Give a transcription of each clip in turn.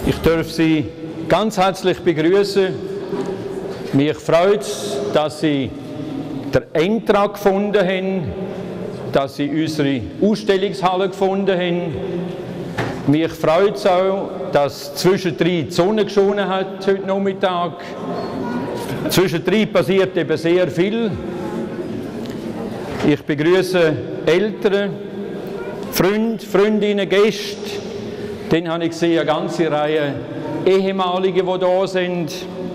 Ich darf Sie ganz herzlich begrüßen. Mich freut es, dass Sie den Eintrag gefunden haben, dass Sie unsere Ausstellungshalle gefunden haben. Mich freut es auch, dass zwischendrin die Sonne geschonen hat heute Nachmittag. Zwischendrin passiert eben sehr viel. Ich begrüße Eltern, Freunde, Freundinnen, Gäste. Dann habe ich gesehen, eine ganze Reihe Ehemalige, die da sind.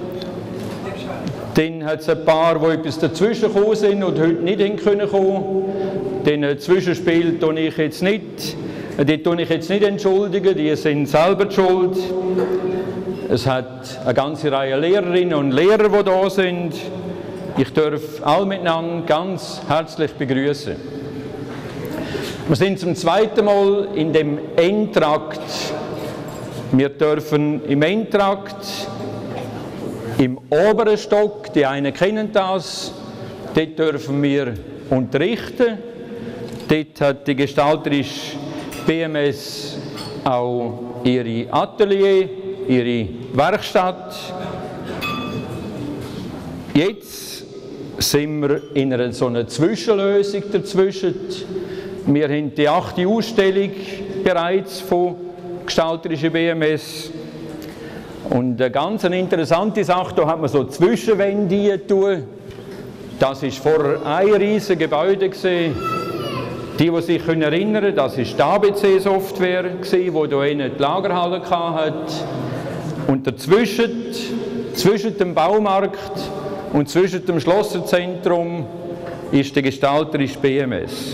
Dann hat es ein paar, die etwas dazwischen gekommen sind und heute nicht kommen können. Dann Zwischenspiel tue ich jetzt nicht. Die tue ich jetzt nicht entschuldigen, die sind selber die schuld. Es hat eine ganze Reihe Lehrerinnen und Lehrer, die da sind. Ich darf alle miteinander ganz herzlich begrüßen. Wir sind zum zweiten Mal in dem Entrakt. Wir dürfen im Entrakt im oberen Stock, die einen kennen das, dort dürfen wir unterrichten. Dort hat die gestalterische BMS auch ihre Atelier, ihre Werkstatt. Jetzt sind wir in einer so einer Zwischenlösung dazwischen. Wir haben die 8. Ausstellung bereits von gestalterischer BMS. Und eine ganz interessante Sache, da hat man so Zwischenwände tun. Das war vorher ein riesiges Gebäude gewesen. Die sich erinnern können, das war die ABC-Software, die hier innen die Lagerhalle hatte. Und dazwischen, zwischen dem Baumarkt und zwischen dem Schlosserzentrum, ist die gestalterische BMS.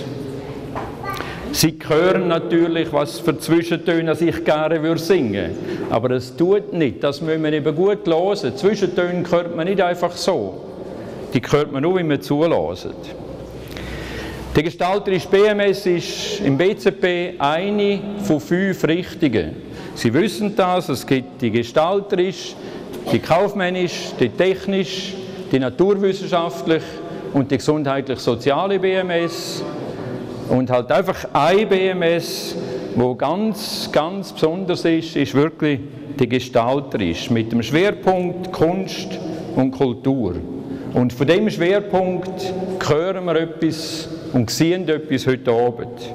Sie hören natürlich, was für Zwischentöne ich gerne singen würde. Aber es tut nicht. Das müssen wir eben gut hören. Zwischentöne hört man nicht einfach so. Die hört man nur, wenn man zuhört. Die gestalterische BMS ist im BZB eine von 5 Richtungen. Sie wissen das, es gibt die gestalterische, die kaufmännische, die technische, die naturwissenschaftliche und die gesundheitlich-soziale BMS. Und halt einfach ein BMS, wo ganz, ganz besonders ist wirklich die gestalterische, mit dem Schwerpunkt Kunst und Kultur. Und von diesem Schwerpunkt hören wir etwas und sehen etwas heute Abend.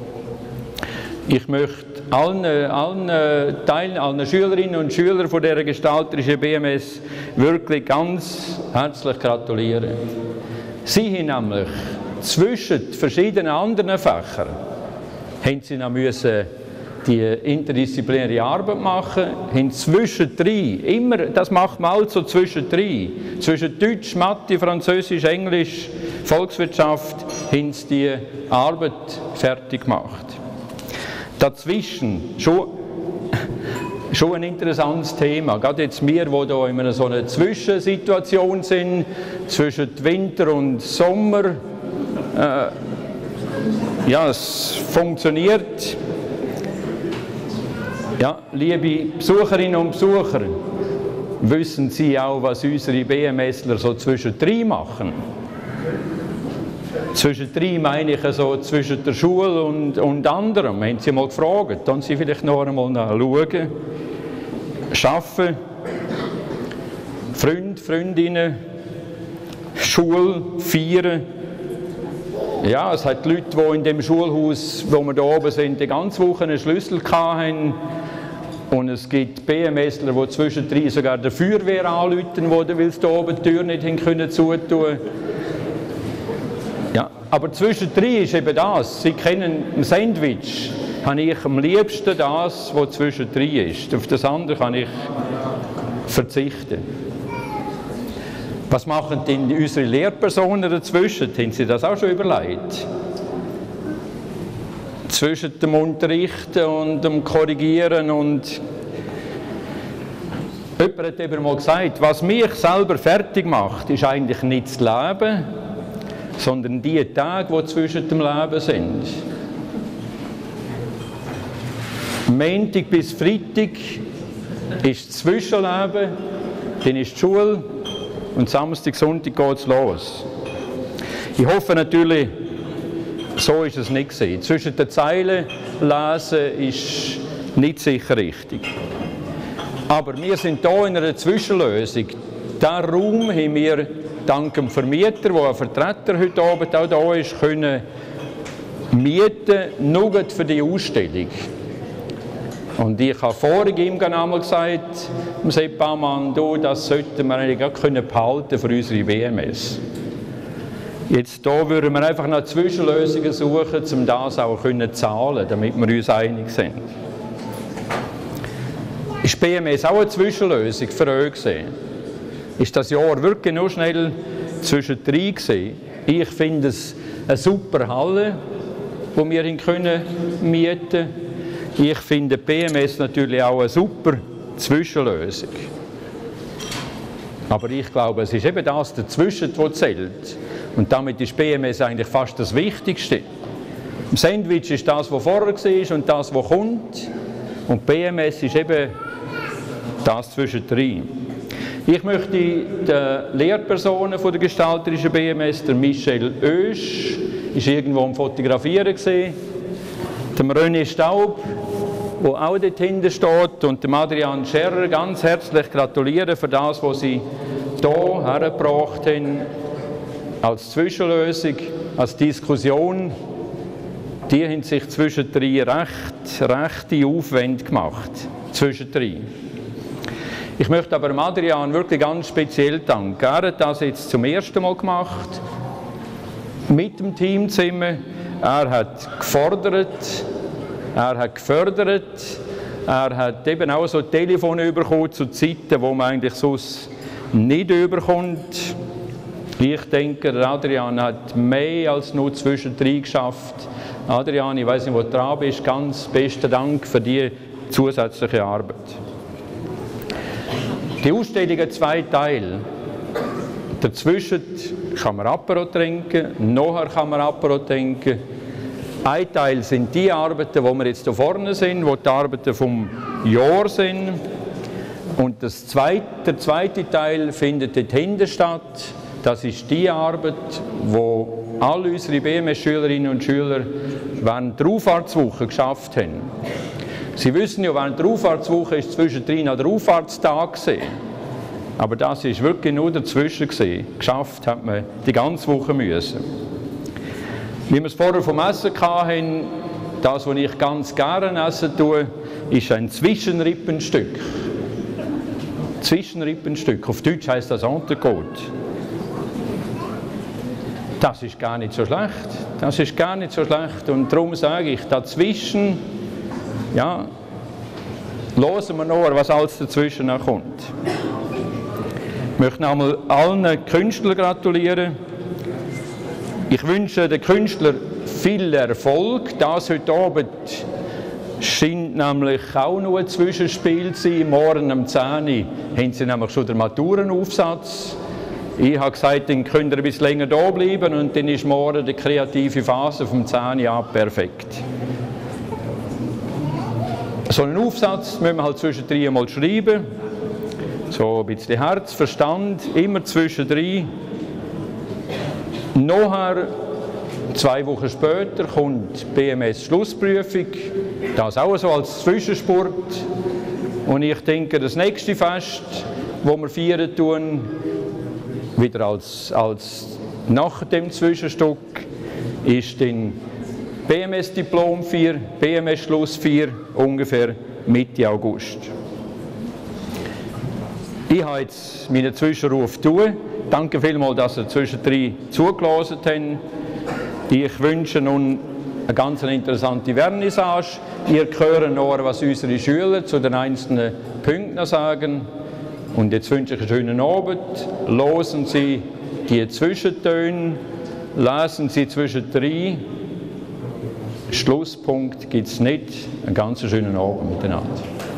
Ich möchte allen Schülerinnen und Schülern von dieser gestalterischen BMS wirklich ganz herzlich gratulieren. Sie haben nämlich zwischen verschiedenen anderen Fächern haben sie noch müssen die interdisziplinäre Arbeit machen, haben zwischendrin, immer, das macht man also zwischendrin, zwischen Deutsch, Mathe, Französisch, Englisch, Volkswirtschaft, haben sie die Arbeit fertig gemacht. Dazwischen schon ein interessantes Thema, gerade jetzt wir, die hier in so einer Zwischensituation sind, zwischen Winter und Sommer. Ja, es funktioniert. Ja, liebe Besucherinnen und Besucher, wissen Sie auch, was unsere BMSler so zwischendrin machen? Zwischendrin meine ich so zwischen der Schule und anderem. Haben Sie mal gefragt? Dann Sie vielleicht noch einmal nachschauen. Arbeiten, Freunde, Freundinnen, Schule, Feiern. Ja, es hat Leute, die in dem Schulhaus, wo wir da oben sind, die ganze Woche einen Schlüssel hatten. Und es gibt BMSler, die zwischendrin sogar der Feuerwehr anrufen, weil sie da oben die Tür nicht zutun können. Ja, aber zwischendrin ist eben das. Sie kennen ein Sandwich. Habe ich am liebsten das, was zwischendrin ist. Auf das andere kann ich verzichten. Was machen denn unsere Lehrpersonen dazwischen? Haben Sie das auch schon überlegt? Zwischen dem Unterrichten und dem Korrigieren und jemand hat eben mal gesagt, was mich selber fertig macht, ist eigentlich nicht das Leben, sondern die Tage, die zwischen dem Leben sind. Montag bis Freitag ist das Zwischenleben, dann ist die Schule und Samstag, Sonntag geht es los. Ich hoffe natürlich, so ist es nicht gewesen. Zwischen den Zeilen lesen ist nicht sicher richtig. Aber wir sind hier in einer Zwischenlösung. Diesen Raum haben wir dank dem Vermieter, wo ein Vertreter heute Abend auch da ist, können mieten, nur für die Ausstellung. Und ich habe vorhin ihm einmal gesagt, dem Sepp Baumann, das sollten wir eigentlich auch behalten für unsere BMS. Jetzt hier würden wir einfach nach Zwischenlösungen suchen, um das auch zu zahlen, damit wir uns einig sind. Ist BMS auch eine Zwischenlösung für euch gesehen? Ist das Jahr wirklich noch schnell zwischendrin gewesen? Ich finde es eine super Halle, die wir mieten können. Ich finde BMS natürlich auch eine super Zwischenlösung. Aber ich glaube, es ist eben das dazwischen, was zählt. Und damit ist BMS eigentlich fast das Wichtigste. Im Sandwich ist das, was vorher war und das, was kommt. Und BMS ist eben das zwischendrin. Ich möchte den Lehrpersonen von der gestalterischen BMS, der Michel Oesch, ist irgendwo am Fotografieren gesehen, dem René Staub, der auch dort hinten steht, und dem Adrian Scherrer ganz herzlich gratulieren für das, was sie hier hergebracht haben, als Zwischenlösung, als Diskussion. Die haben sich zwischendrin rechte Aufwände gemacht. Zwischendrin. Ich möchte aber Adrian wirklich ganz speziell danken. Er hat das jetzt zum ersten Mal gemacht, mit dem Team zusammen. Er hat gefordert, er hat gefördert, er hat eben auch so Telefone bekommen zu Zeiten, wo man eigentlich sonst nicht überkommt. Ich denke, der Adrian hat mehr als nur zwischendrin geschafft. Adrian, ich weiß nicht, wo du dran bist, ganz besten Dank für die zusätzliche Arbeit. Die Ausstellung hat zwei Teile. Dazwischen kann man Apero trinken, nachher kann man Apero trinken. Ein Teil sind die Arbeiten, wo wir jetzt hier vorne sind, wo die Arbeiten vom Jahr sind. Und der zweite Teil findet dort hinten statt. Das ist die Arbeit, wo alle unsere BMS-Schülerinnen und Schüler während der Auffahrtswoche geschafft haben. Sie wissen ja, während der Auffahrtswoche ist zwischendrin noch der Auffahrtstag gesehen. Aber das ist wirklich nur dazwischen gewesen. Geschafft hat man die ganze Woche müssen. Wie wir es vorher vom Essen hatten, das, was ich ganz gerne essen tue, ist ein Zwischenrippenstück. Zwischenrippenstück. Auf Deutsch heisst das Entrecote. Das ist gar nicht so schlecht. Das ist gar nicht so schlecht. Und darum sage ich, dazwischen, ja, hören wir noch, was alles dazwischen noch kommt. Ich möchte nochmal allen Künstlern gratulieren. Ich wünsche den Künstlern viel Erfolg. Das heute Abend scheint nämlich auch noch ein Zwischenspiel zu sein. Morgen um 10 Uhr haben sie nämlich schon den Maturenaufsatz. Ich habe gesagt, dann könnt ihr ein bisschen länger da bleiben und dann ist morgen die kreative Phase vom 10 Uhr an perfekt. So einen Aufsatz müssen wir halt zwischendrin mal schreiben. So ein bisschen Herz, Verstand, immer zwischendrin. Nachher, 2 Wochen später, kommt BMS-Schlussprüfung. Das auch so als Zwischenspurt. Und ich denke, das nächste Fest, das wir feiern tun, wieder als nach dem Zwischenstück, ist dann BMS-Diplomfeier, BMS-Schlussfeier, ungefähr Mitte August. Ich habe jetzt meinen Zwischenruf tun. Danke vielmals, dass ihr zwischendrin zugelassen habt. Ich wünsche nun eine ganz interessante Vernissage. Ihr hört noch, was unsere Schüler zu den einzelnen Punkten sagen. Und jetzt wünsche ich einen schönen Abend. Hören Sie die Zwischentöne, lesen Sie zwischendrin. Schlusspunkt gibt es nicht. Einen ganz schönen Abend miteinander.